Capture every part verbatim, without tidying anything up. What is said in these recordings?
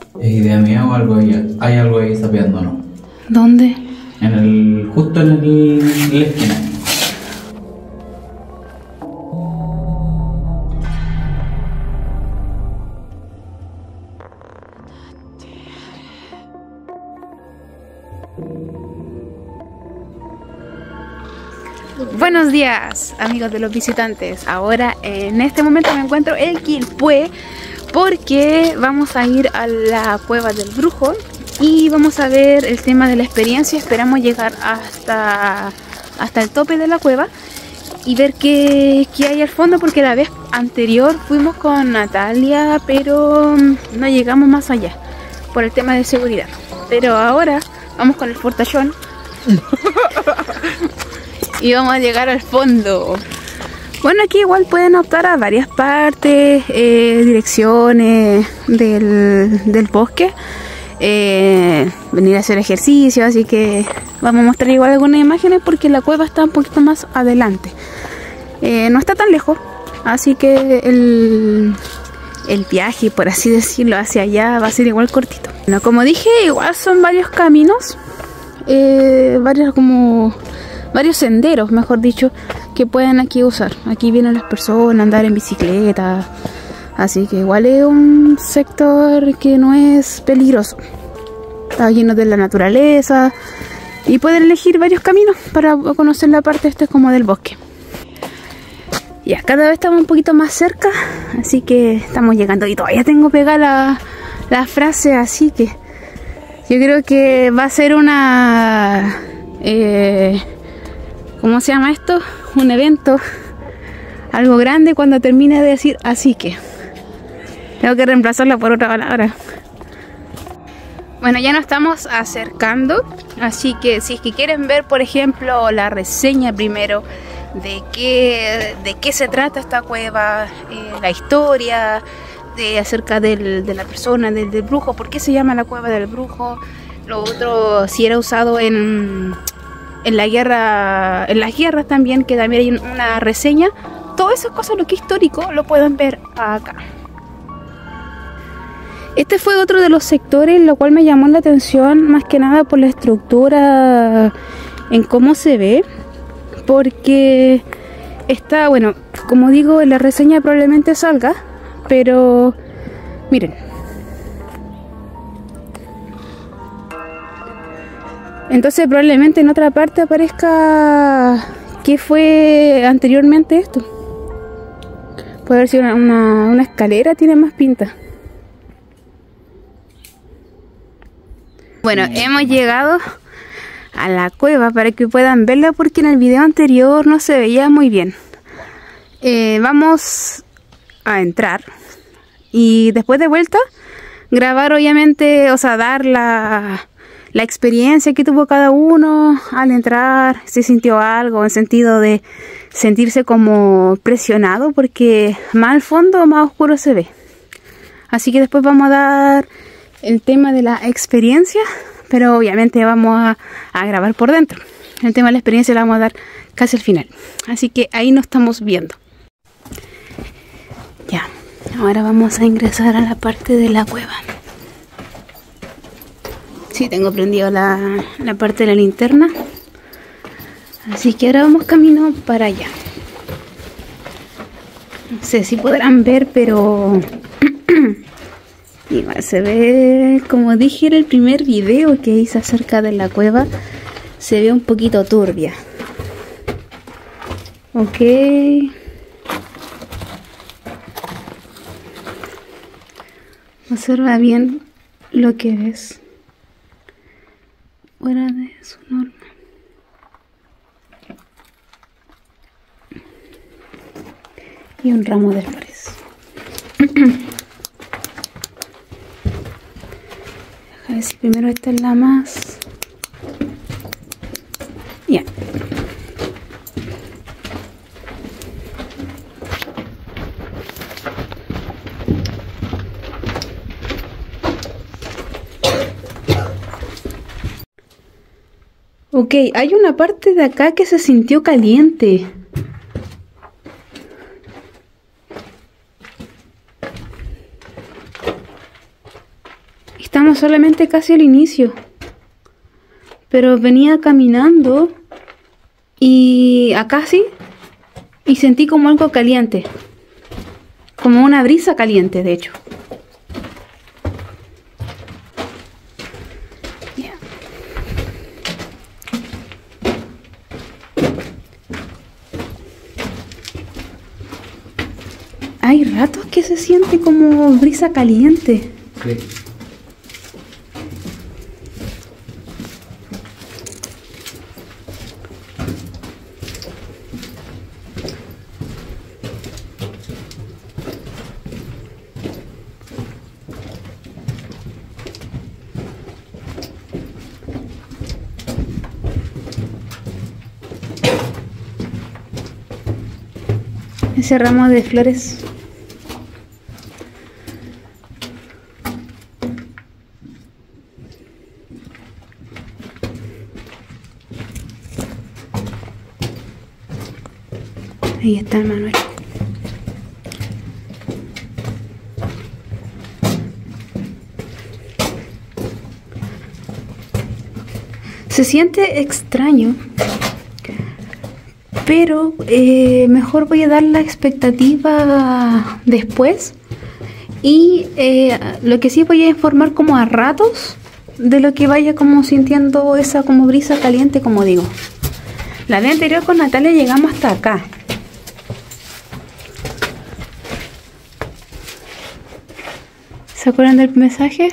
¿Es idea mía o algo ahí? Hay algo ahí sapeando, ¿no? ¿Dónde? En el... justo en, el, en la esquina. Buenos días, amigos de los visitantes. Ahora en este momento me encuentro en Quilpué porque vamos a ir a la cueva del brujo y vamos a ver el tema de la experiencia. Esperamos llegar hasta, hasta el tope de la cueva y ver qué, qué hay al fondo, porque la vez anterior fuimos con Natalia pero no llegamos más allá por el tema de seguridad. Pero ahora vamos con el fortachón y vamos a llegar al fondo. Bueno, aquí igual pueden optar a varias partes, eh, direcciones del, del bosque, eh, venir a hacer ejercicio, así que vamos a mostrar igual algunas imágenes porque la cueva está un poquito más adelante. Eh, no está tan lejos, así que el, el viaje, por así decirlo, hacia allá va a ser igual cortito. Bueno, como dije, igual son varios caminos, eh, varios como... varios senderos, mejor dicho, que pueden aquí usar. Aquí vienen las personas a andar en bicicleta, así que igual es un sector que no es peligroso. Está lleno de la naturaleza y pueden elegir varios caminos para conocer la parte esta como del bosque. Ya, cada vez estamos un poquito más cerca, así que estamos llegando y todavía tengo pegada la, la frase, así que yo creo que va a ser una... Eh, ¿cómo se llama esto? Un evento, algo grande cuando termine de decir así que. Tengo que reemplazarla por otra palabra. Bueno, ya nos estamos acercando, así que si es que quieren ver, por ejemplo, la reseña primero de qué, de qué se trata esta cueva, eh, la historia, de, acerca del, de la persona, del, del brujo, por qué se llama la cueva del brujo, lo otro, si era usado en... en la guerra, en las guerras también, que también hay una reseña. Todas esas cosas, lo que es histórico, lo pueden ver acá. Este fue otro de los sectores, lo cual me llamó la atención, más que nada por la estructura, en cómo se ve, porque está, bueno, como digo, en la reseña probablemente salga, pero miren. Entonces probablemente en otra parte aparezca qué fue anteriormente esto. Puede haber sido una, una, una escalera, tiene más pinta. Bueno, hemos llegado a la cueva para que puedan verla porque en el video anterior no se veía muy bien. Eh, vamos a entrar y después de vuelta grabar, obviamente, o sea, dar la... la experiencia que tuvo cada uno al entrar, si sintió algo en sentido de sentirse como presionado, porque más al fondo más oscuro se ve. Así que después vamos a dar el tema de la experiencia, pero obviamente vamos a, a grabar por dentro. El tema de la experiencia lo vamos a dar casi al final, así que ahí nos estamos viendo. Ya, ahora vamos a ingresar a la parte de la cueva. Sí, tengo prendido la, la parte de la linterna. Así que ahora vamos camino para allá. No sé si podrán ver, pero igual se ve, como dije en el primer video que hice acerca de la cueva, se ve un poquito turbia. Ok. Observa bien lo que ves. Fuera de su norma. Y un ramo de flores. A ver si primero esta es la más. Ya. Ok, hay una parte de acá que se sintió caliente. Estamos solamente casi al inicio. Pero venía caminando y acá sí, y sentí como algo caliente. Como una brisa caliente, de hecho. Yeah. Hay ratos que se siente como brisa caliente. Sí. Ese ramo de flores. Ahí está el Manuel. Se siente extraño, pero eh, mejor voy a dar la expectativa después. Y eh, lo que sí voy a informar como a ratos de lo que vaya como sintiendo esa como brisa caliente, como digo. La vez anterior con Natalia llegamos hasta acá. ¿Se acuerdan del mensaje?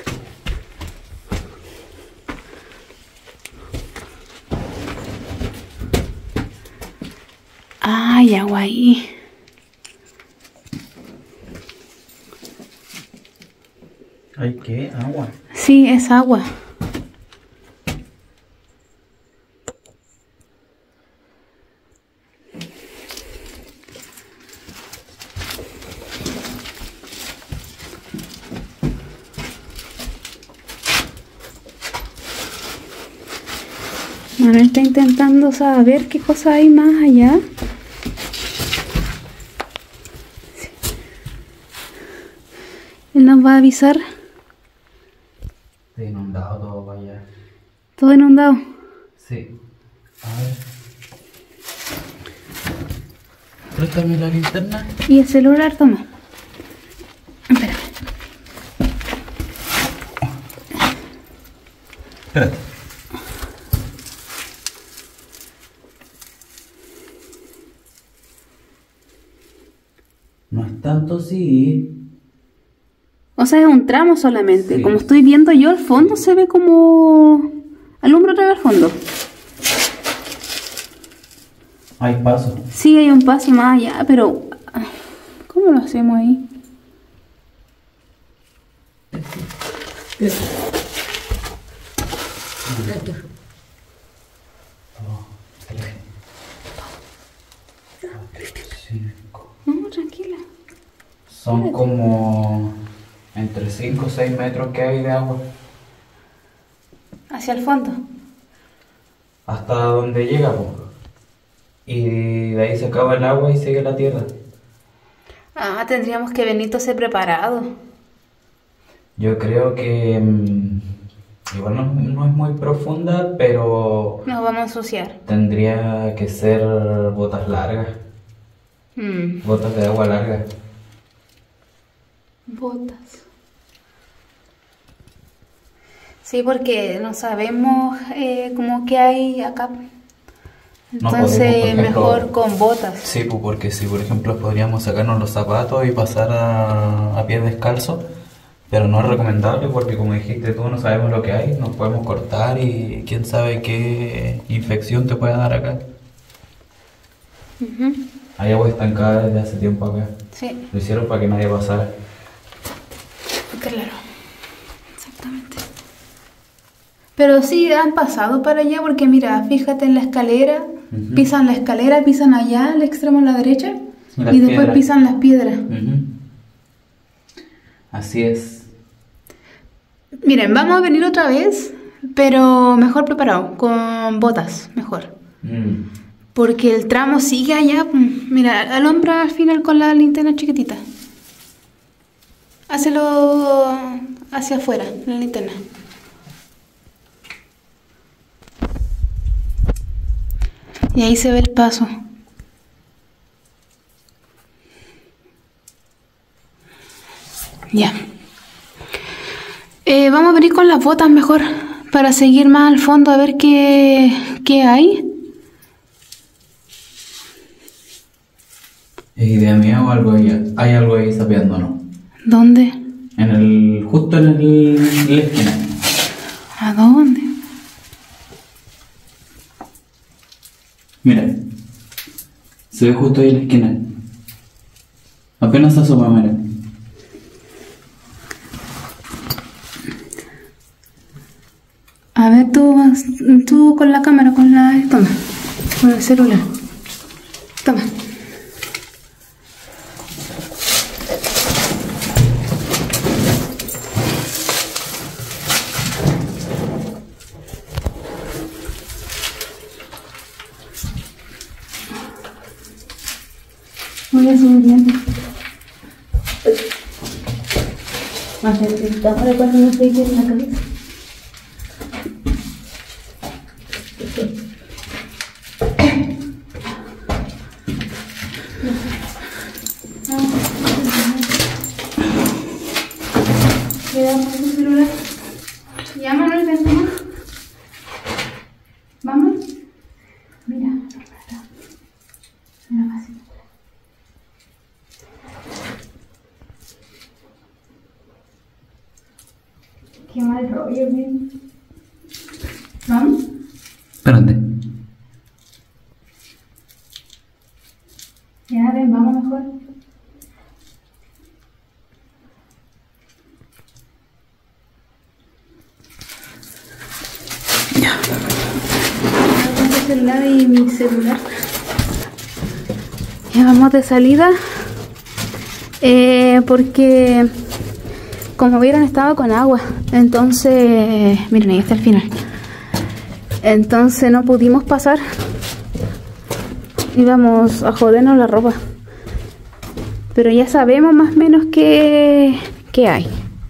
Ay, agua ahí. ¿Hay qué? Agua. Sí, es agua. Manuel está intentando saber qué cosa hay más allá. Sí. Él nos va a avisar. Está inundado todo, vaya. Todo inundado. Sí. A ver. Préstame la linterna. Y el celular, toma. Espera. Espérate. No es tanto, sí. O sea, es un tramo solamente. Sí. Como estoy viendo yo al fondo, se ve como... Alumbra otra vez al fondo. Hay paso. Sí, hay un paso más allá, pero... ¿Cómo lo hacemos ahí? No, tranquila. Son como entre cinco o seis metros que hay de agua. Hacia el fondo. Hasta donde llega, po. Y de ahí se acaba el agua y sigue la tierra. Ah, tendríamos que venir todo preparado. Yo creo que mm, igual no, no es muy profunda, pero Nos vamos a ensuciar. tendría que ser botas largas, Mm. botas de agua largas. Botas. Sí, porque no sabemos eh, cómo que hay acá. No Entonces, podemos, por ejemplo- mejor con botas. Sí, pues porque si por ejemplo podríamos sacarnos los zapatos y pasar a, a pie descalzo, pero no es recomendable porque como dijiste tú no sabemos lo que hay, nos podemos cortar y quién sabe qué infección te puede dar acá. Ujú. Hay agua estancada desde hace tiempo acá, Sí, lo hicieron para que nadie pasara. claro. Exactamente. Pero sí han pasado para allá porque mira, fíjate en la escalera, Ujú. pisan la escalera, pisan allá al extremo a la derecha Y las y después piedras. pisan las piedras. Ujú. Así es. Miren, vamos a venir otra vez, pero mejor preparado, con botas, mejor. Mm. Porque el tramo sigue allá. mm, Mira, alumbra al final con la linterna chiquitita. Hácelo hacia afuera, la linterna. Y ahí se ve el paso. Ya. Eh, vamos a venir con las botas mejor para seguir más al fondo a ver qué, qué hay. ¿Es idea mía o algo ahí? Hay algo ahí sapeando, ¿no? ¿Dónde? En el... justo en el... en la esquina. ¿A dónde? Mira. Se ve justo ahí en la esquina. Apenas se asoma, mira. A ver, tú, tú con la cámara, con la... Toma, con el celular. Toma. Voy a subir bien. Más de la cámara cuando no estoy en la cabeza. Cuidado con tu celular. Ya, Manuel, ven, toma. Vamos. Mira, mira, así. Qué mal rollo, bien. ¿Vamos? Espérate. Ya, ven, vamos mejor. Ya. Voy a celular y mi celular. Ya vamos de salida. Eh, porque como vieron estaba con agua. Entonces, miren, ahí está el final. Entonces no pudimos pasar. Íbamos a jodernos la ropa. Pero ya sabemos más o menos qué, qué hay.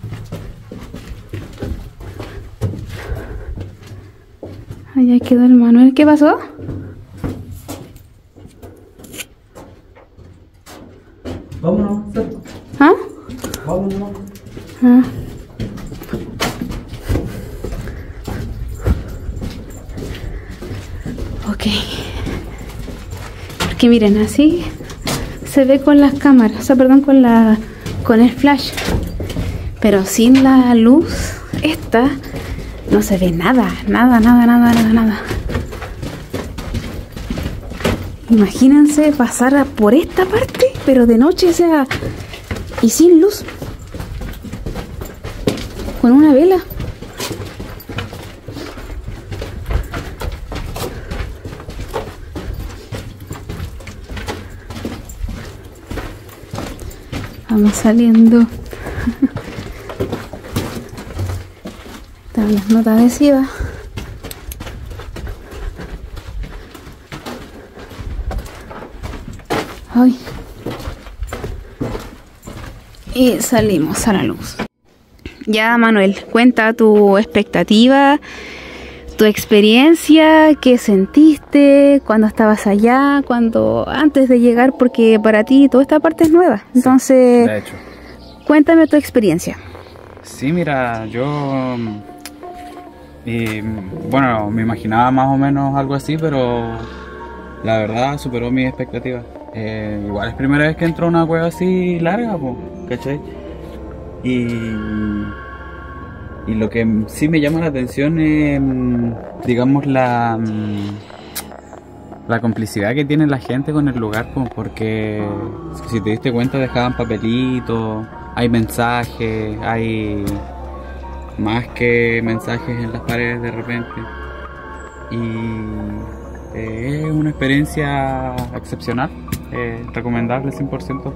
Allá quedó el Manuel. ¿Qué pasó? Vámonos. ¿Ah? Vámonos. Ah. Ok. Porque miren, así se ve con las cámaras, o sea, perdón, con la con el flash. Pero sin la luz esta no se ve nada, nada, nada, nada, nada, nada. Imagínense pasar por esta parte, pero de noche, o sea, y sin luz. Con una vela. Vamos saliendo. Están las notas adhesivas. Ay. Y salimos a la luz. Ya, Manuel, cuenta tu expectativa, tu experiencia, qué sentiste cuando estabas allá, cuando antes de llegar, porque para ti toda esta parte es nueva. Entonces, De hecho. cuéntame tu experiencia. Sí, mira, yo... Y, bueno, me imaginaba más o menos algo así, pero la verdad superó mis expectativas. Eh, igual es primera vez que entro a una cueva así larga, po, ¿cachai? Y, y lo que sí me llama la atención es, digamos, la, la complicidad que tiene la gente con el lugar, po, porque si te diste cuenta dejaban papelitos, hay mensajes, hay más que mensajes en las paredes de repente. Y eh, es una experiencia excepcional, eh, recomendable cien por ciento.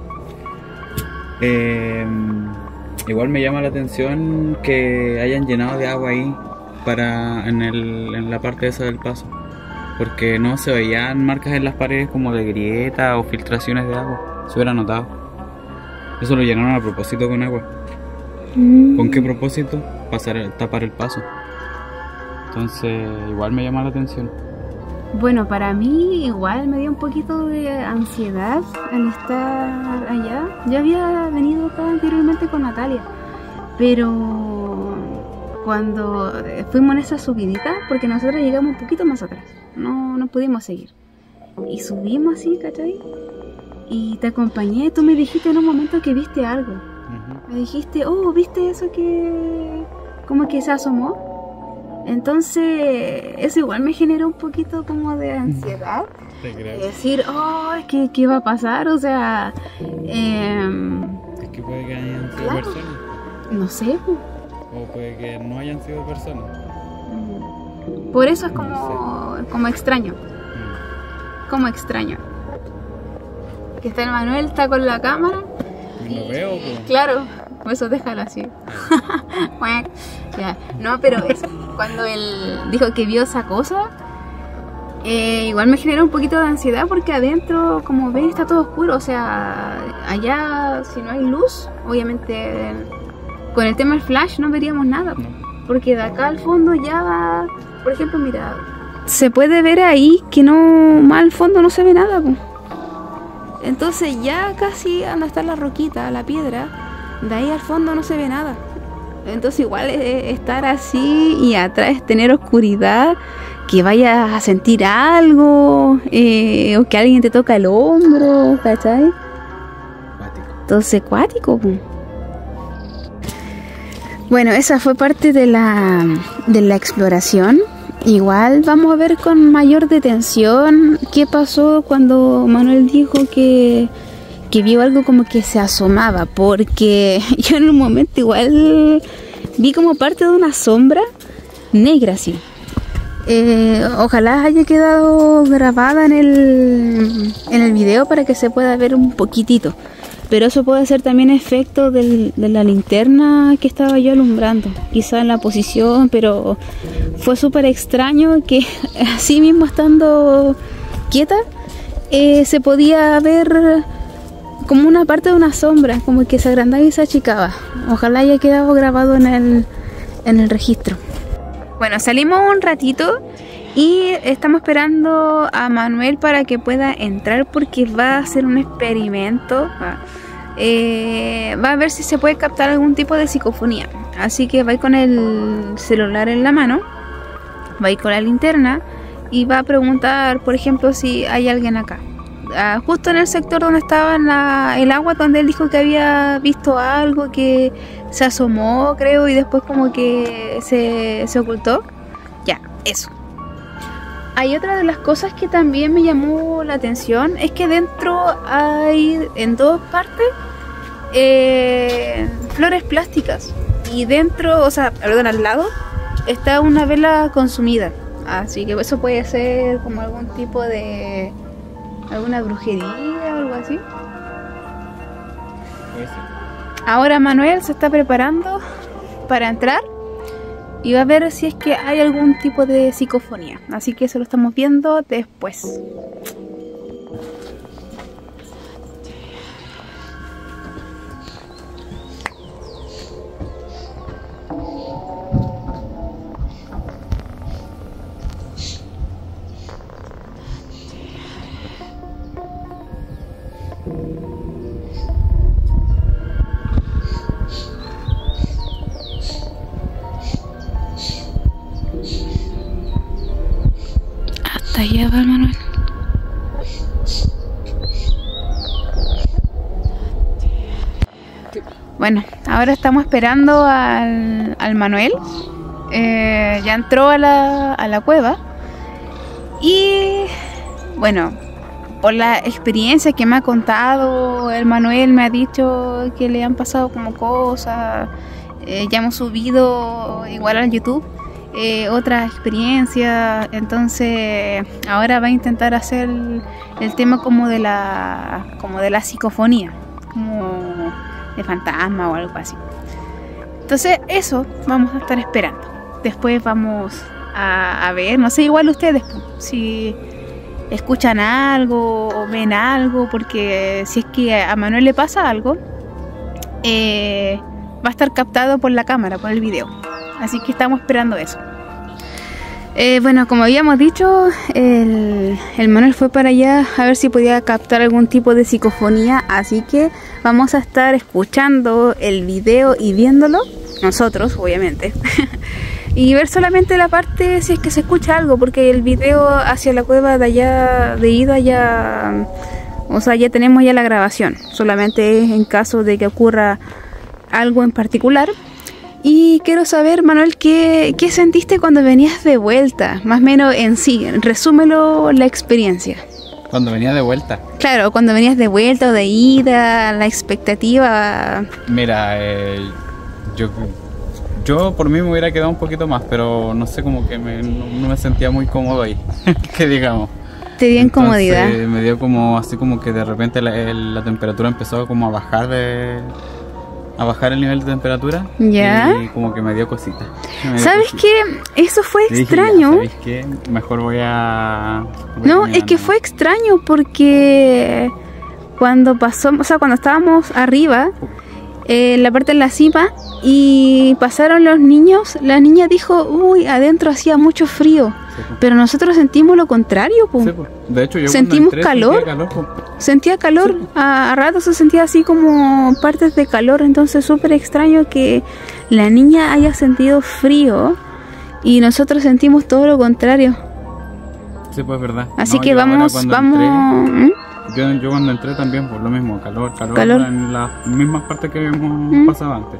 Eh, igual me llama la atención que hayan llenado de agua ahí para en, el, en la parte esa del paso, porque no se veían marcas en las paredes como de grieta o filtraciones de agua. Se hubiera notado. Eso lo llenaron a propósito con agua. Mm. ¿Con qué propósito? Pasar, tapar el paso. Entonces, igual me llama la atención. Bueno, para mí igual me dio un poquito de ansiedad al estar allá. Yo había venido acá anteriormente con Natalia, pero cuando fuimos en esa subidita, porque nosotros llegamos un poquito más atrás, no, no pudimos seguir. Y subimos así, ¿cachai? Y te acompañé, tú me dijiste en un momento que viste algo. Uh-huh. Me dijiste, oh, ¿viste eso que como que se asomó? Entonces, eso igual me generó un poquito como de ansiedad. Te creo. Decir, oh, ¿qué, qué va a pasar? O sea, eh, Es que puede que hayan sido claro. personas. No sé. Pues. O puede que no hayan sido personas. Por eso es como, No como extraño. Mm. Como extraño. Que está el Manuel, está con la cámara. ¿Y lo veo? Pues. Claro, por eso déjalo así. Ya. No, pero eso, cuando él dijo que vio esa cosa, eh, igual me genera un poquito de ansiedad porque adentro, como ven, está todo oscuro. O sea, allá si no hay luz, obviamente con el tema del flash no veríamos nada. No. Porque de acá al fondo ya, por ejemplo, mira, se puede ver ahí que no, más al fondo no se ve nada. Po. Entonces ya casi donde está la roquita, la piedra, de ahí al fondo no se ve nada. Entonces igual es estar así y atrás tener oscuridad, que vayas a sentir algo, eh, o que alguien te toca el hombro, ¿cachai? Cuático. Entonces cuático. Po. Bueno, esa fue parte de la, de la exploración. Igual vamos a ver con mayor detención qué pasó cuando Manuel dijo que, que vio algo como que se asomaba, porque yo en un momento igual vi como parte de una sombra negra así. Eh, ojalá haya quedado grabada en el, en el video para que se pueda ver un poquitito. Pero eso puede ser también efecto del, de la linterna que estaba yo alumbrando. Quizá en la posición, pero fue súper extraño que así mismo estando quieta, eh, se podía ver como una parte de una sombra, como que se agrandaba y se achicaba. Ojalá haya quedado grabado en el, en el registro. Bueno, salimos un ratito y estamos esperando a Manuel para que pueda entrar porque va a hacer un experimento. Eh, va a ver si se puede captar algún tipo de psicofonía. Así que va a ir con el celular en la mano, va a ir con la linterna y va a preguntar, por ejemplo, si hay alguien acá. Ah, justo en el sector donde estaba la, el agua, donde él dijo que había visto algo, que se asomó, creo, y después como que se, se ocultó. Ya, eso. Hay otra de las cosas que también me llamó la atención, es que dentro hay en dos partes eh, flores plásticas y dentro, o sea, perdón, al lado está una vela consumida, así que eso puede ser como algún tipo de alguna brujería o algo así. Puede ser. Ahora Manuel se está preparando para entrar y va a ver si es que hay algún tipo de psicofonía. Así que eso lo estamos viendo después. Hasta allá va el Manuel. Bueno, ahora estamos esperando al, al Manuel. Eh, ya entró a la, a la cueva. Y bueno, por la experiencia que me ha contado el Manuel, me ha dicho que le han pasado como cosas. Eh, ya hemos subido igual al YouTube eh, otras experiencias. Entonces ahora va a intentar hacer el, el tema como de la como de la psicofonía, como de fantasma o algo así. Entonces eso vamos a estar esperando. Después vamos a, a ver, no sé, igual ustedes si escuchan algo o ven algo, porque si es que a Manuel le pasa algo, eh, va a estar captado por la cámara, por el video. Así que estamos esperando eso. Eh, bueno, como habíamos dicho, el, el Manuel fue para allá a ver si podía captar algún tipo de psicofonía, así que vamos a estar escuchando el video y viéndolo, nosotros obviamente, y ver solamente la parte si es que se escucha algo, porque el video hacia la cueva de allá, de ida ya, o sea, ya tenemos ya la grabación, solamente es en caso de que ocurra algo en particular. Y quiero saber, Manuel, ¿qué, qué sentiste cuando venías de vuelta? Más o menos en sí, resúmelo la experiencia. Cuando venía de vuelta. Claro, cuando venías de vuelta o de ida, la expectativa. Mira, eh, yo, yo por mí me hubiera quedado un poquito más, pero no sé, como que me, no, no me sentía muy cómodo ahí, que digamos. Te dio incomodidad. Entonces, me dio como así como que de repente la, el, la temperatura empezó como a bajar de... a bajar el nivel de temperatura. ¿Ya? Y como que me dio cosita. Me dio ¿Sabes cosita. qué? Eso fue Le dije, extraño. ya, ¿sabéis qué? Mejor voy a... voy No, a es que no. fue extraño porque cuando pasó, o sea, cuando estábamos arriba, eh, en la parte de la cima, y pasaron los niños, la niña dijo, uy, adentro hacía mucho frío. Sí, pues. Pero nosotros sentimos lo contrario, po. Sí, pues. De hecho, yo Sentimos cuando entré, calor. sentía calor pues. Sentía calor, Sí. a, a ratos se sentía así como partes de calor, entonces súper extraño que la niña haya sentido frío y nosotros sentimos todo lo contrario. Sí, pues es verdad. Así No, que yo ahora vamos, cuando vamos... entré, ¿Mm? yo, yo cuando entré también, pues lo mismo, calor, calor, Calor. en las mismas partes que habíamos Mm. pasado antes.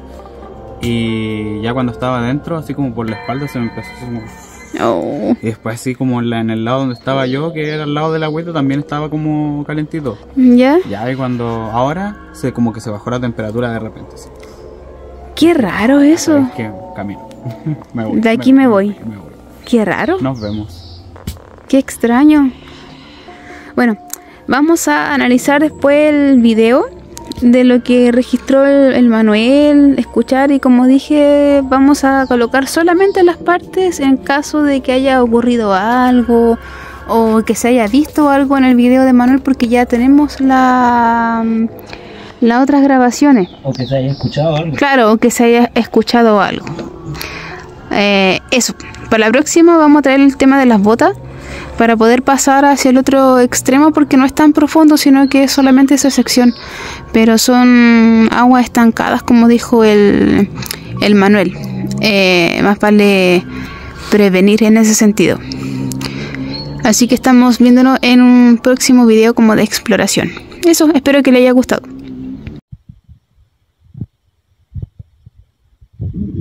Y ya cuando estaba adentro, así como por la espalda, se me empezó así como... Oh, Y después así como en, la- en el lado donde estaba yo, que era al lado del agüita, también estaba como calentito. ¿ya? Ya, y cuando ahora, se como que se bajó la temperatura de repente. Sí. Qué raro eso. Es que camino. Me voy, De aquí me voy. me voy. Qué raro. Nos vemos. Qué extraño. Bueno, vamos a analizar después el video de lo que registró el, el Manuel, escuchar, y como dije, vamos a colocar solamente las partes en caso de que haya ocurrido algo o que se haya visto algo en el video de Manuel, porque ya tenemos la las otras grabaciones. O que se haya escuchado algo. Claro, o que se haya escuchado algo. Eh, eso, para la próxima vamos a traer el tema de las botas para poder pasar hacia el otro extremo, porque no es tan profundo, sino que es solamente esa sección, pero son aguas estancadas, como dijo el, el Manuel. Eh, más vale prevenir en ese sentido. Así que estamos viéndonos en un próximo video como de exploración. Eso, espero que le haya gustado.